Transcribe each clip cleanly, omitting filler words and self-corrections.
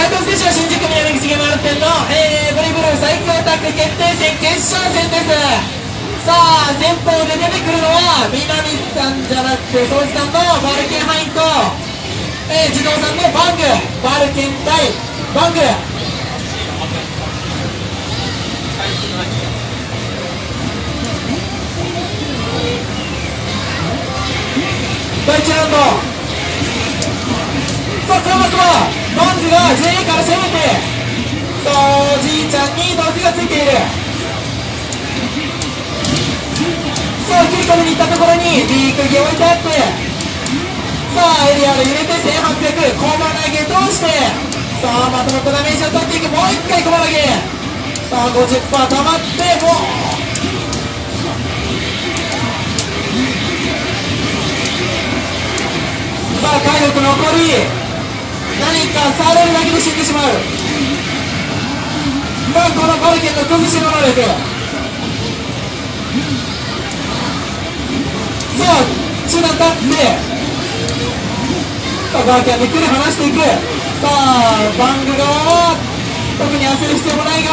斉藤選手は新宿宮崎重丸店の、ブリブル最強タッグ決定戦決勝戦です。さあ先方で出てくるのは南さんじゃなくて宗司さんのバルケンハインと、児童さんのバング、バルケン対バング。第1ラウンド、さあ黒幕はバングが JA から攻めて、さあおじいちゃんに毒がついている。さあ切り込みに行ったところにビークギ置いてあって、さあエリアで入れて1800コマ投げ通して、さあまとまったダメージを取っていく。もう1回コマ投げ、さあ 50% 溜まって、もうさあ体力残り、何か触れるだけで死んでしまう。さあこのバルケンの崩しの能力、さあ中段立って、さあバーキャンでくる離していく。さあバング側は特に焦る必要もないが、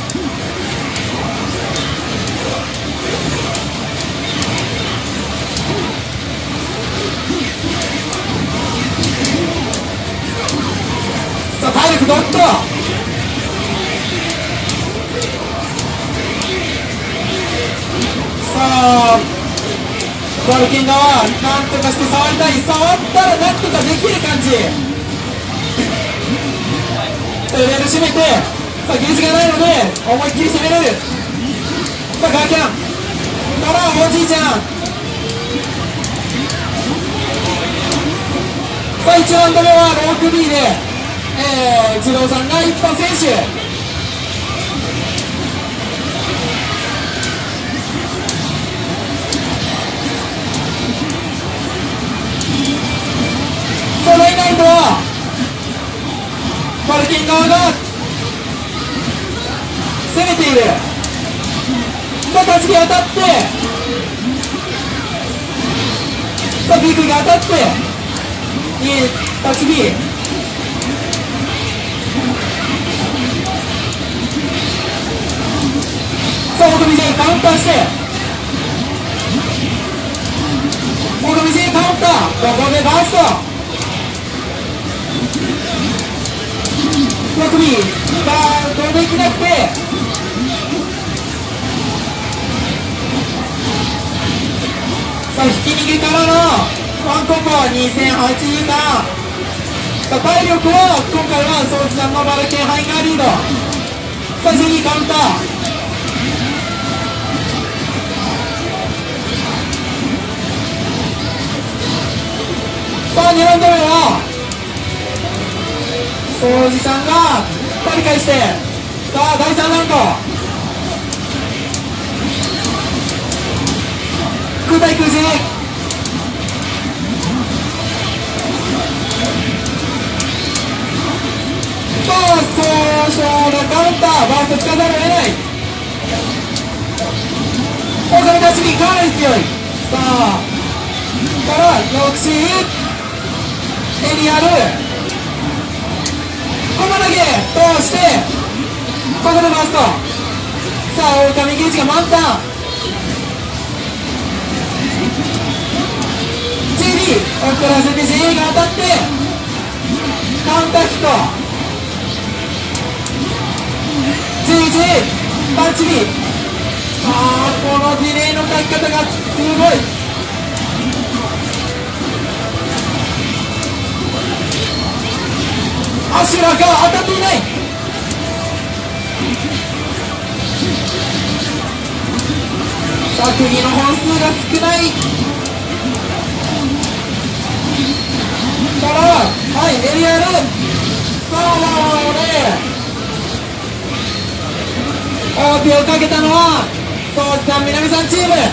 さあ体力ドッと、さあバルケン側なんとかして触りたい。触ったらなんとかできる感じ。レール締めて、さあゲージがないので思いっきり攻めれる。さあガーキャンからおじいちゃん、さあ1ラウンド目はローク B で児童さんが一般選手。このイナイトはバルケン側が攻めている。さあ立ち木当たって、さあビークが当たっていい立ち木、さあオートミジェイカウンターして、オートミジェイカウンター、ここでバースト。6首バウンドできなくて、さあ引き逃げからのワンコンボ2080か。さあ体力は今回は宗司さんのバルケンハイがリード。さあ次カウンター、さあ2ラウンド目は宗司さんが取り返して、さあ第3ラウンド空対空陣、さあ総称のカウンターバーストつかざるを得ない。岡部立ちかなり強い。さあから抑止エリアルコマ投げ通して、ここでバースト。さあ狼ゲージが満タン。 JD 遅らせて JA が当たってカウンターヒット。 JJ パンチビ。さあこのディレイの書き方がすごい。アシュラが当たっていない。さあ釘の本数が少ないから、はいエリアル、さあ王手をかけたのは宗司さん南さんチーム。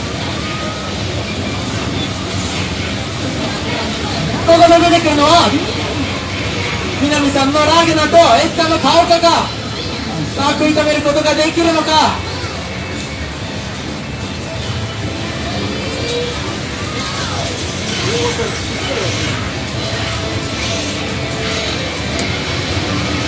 ここで出てくるのは南さんのラーゲナとエスさんの顔かか。さあ食い止めることができるのか。さ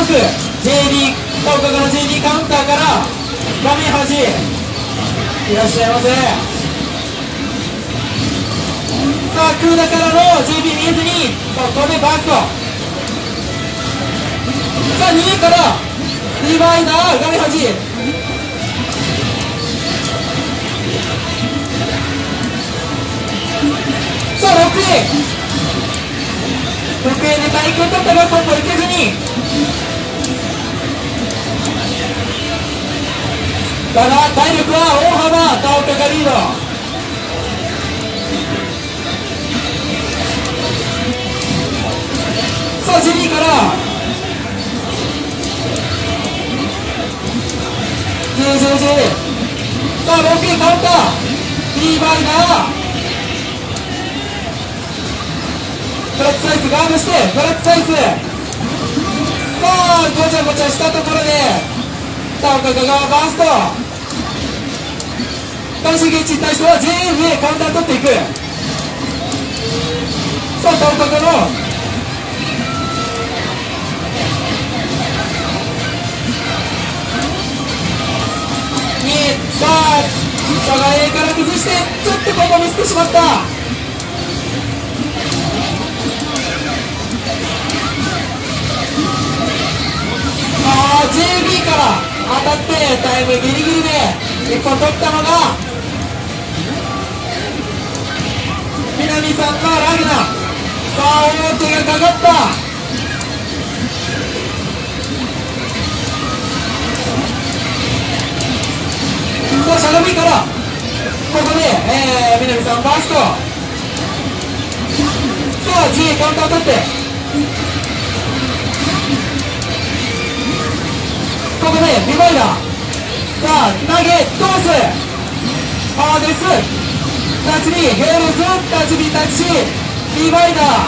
く JD 放課後の JD カウンターから画面端いらっしゃいませ。さあ空田からの JB 見えずにここでバースト。さあ2位からリバイダー画面端さあ6位で対空取ったが今度いけずにただ体力は大幅田岡がリード。さあ12からさあ6位カウンターリーバイダーブラックサイズガードしてブラックサイズさあごちゃごちゃしたところで田岡がバースト男子ゲッチに対しては JA でカウンター取っていく。さあ田岡がのさあ差が A から崩してちょっとここミスってしまった。JB から当たってタイムギリギリで1本取ったのが南さんがラグナ。さあ大手がかかった。さあしゃがみからここで、南さんバースト。さあ G カウンター取ってここでリバイダーさあ投げ通すハーデスタッチビヘールズタッチビタッチリバイダー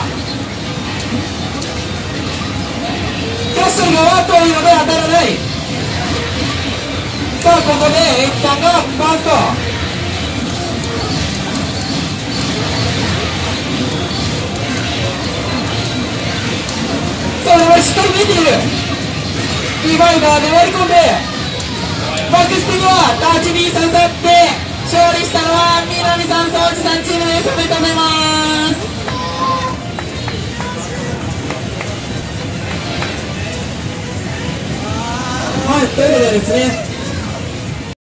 キャッシュ側というので当たらない。さあここでエイトさんがファーストさあこれしっかり見えている。リバイダーで割り込んでバックステにはタッチビーさんだって勝利したのは南さん総司さんチームです。おめでとうございます。はい、ということでですね